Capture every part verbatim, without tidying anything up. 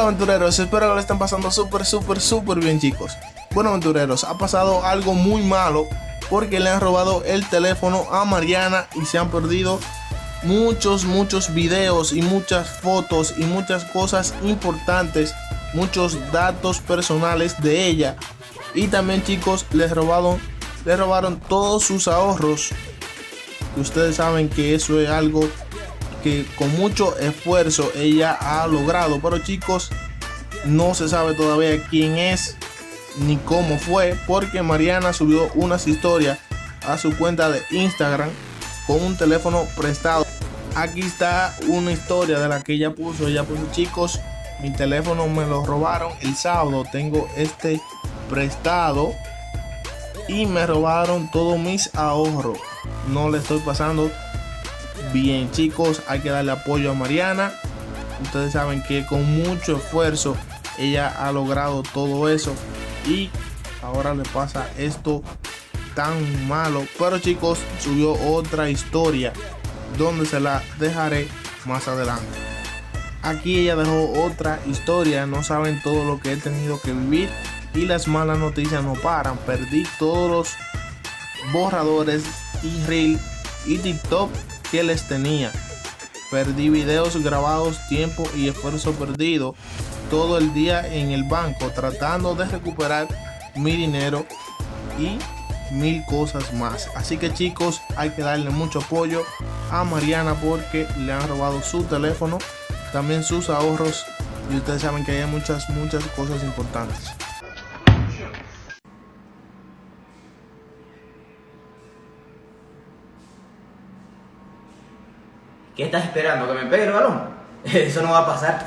aventureros, espero que lo estén pasando súper, súper, súper bien, chicos. Bueno, aventureros, ha pasado algo muy malo porque le han robado el teléfono a Mariana y se han perdido muchos, muchos videos y muchas fotos y muchas cosas importantes, muchos datos personales de ella. Y también, chicos, les robaron, le robaron todos sus ahorros. Y ustedes saben que eso es algo que con mucho esfuerzo ella ha logrado, pero chicos, no se sabe todavía quién es ni cómo fue, porque Mariana subió unas historias a su cuenta de Instagram con un teléfono prestado. Aquí está una historia de la que ella puso. Ella puso: chicos, mi teléfono me lo robaron el sábado, tengo este prestado y me robaron todos mis ahorros, no le estoy pasando bien. Chicos, hay que darle apoyo a Mariana. Ustedes saben que con mucho esfuerzo ella ha logrado todo eso y ahora le pasa esto tan malo. Pero chicos, subió otra historia donde se la dejaré más adelante. Aquí ella dejó otra historia. No saben todo lo que he tenido que vivir y las malas noticias no paran. Perdí todos los borradores y reel y TikTok que les tenía. Perdí videos grabados, tiempo y esfuerzo perdido. Todo el día en el banco tratando de recuperar mi dinero y mil cosas más. Así que chicos, hay que darle mucho apoyo a Mariana porque le han robado su teléfono, también sus ahorros, y ustedes saben que hay muchas, muchas cosas importantes. ¿Qué estás esperando? ¿Que me pegue el balón? Eso no va a pasar.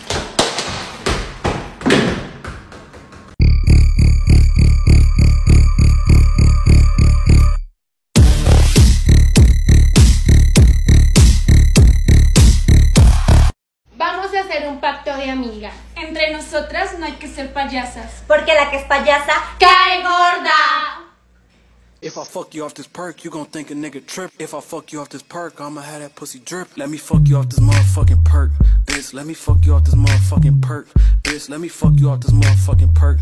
Vamos a hacer un pacto de amiga. Entre nosotras no hay que ser payasas, porque la que es payasa cae gorda. If I fuck you off this perk, you gon' think a nigga trip. If I fuck you off this perk, I'ma have that pussy drip. Let me fuck you off this motherfucking perk. Bitch, let me fuck you off this motherfucking perk. Bitch, let me fuck you off this motherfucking perk.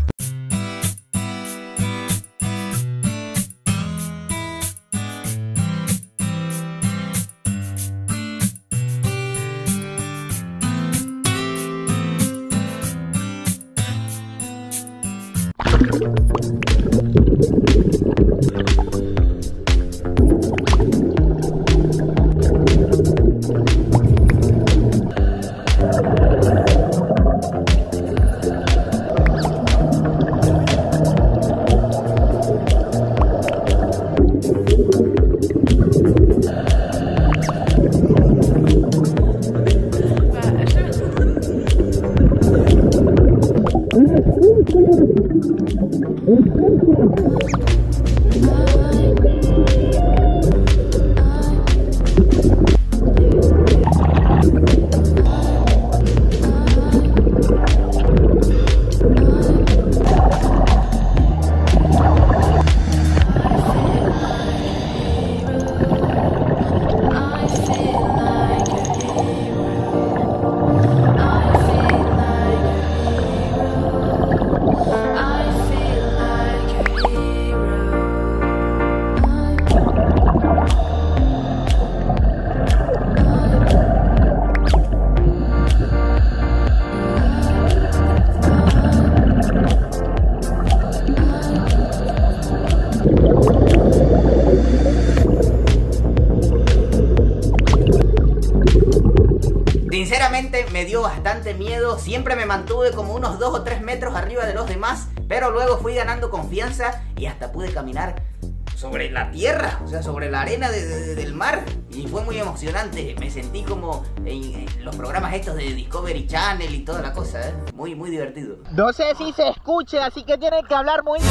Sinceramente me dio bastante miedo, siempre me mantuve como unos dos o tres metros arriba de los demás, pero luego fui ganando confianza y hasta pude caminar sobre la tierra, o sea, sobre la arena de, de, del mar, y fue muy emocionante. Me sentí como en, en los programas estos de Discovery Channel y toda la cosa, ¿eh? Muy, muy divertido. No sé si se escuche, así que tienen que hablar muy...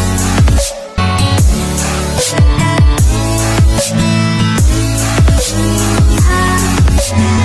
Yeah.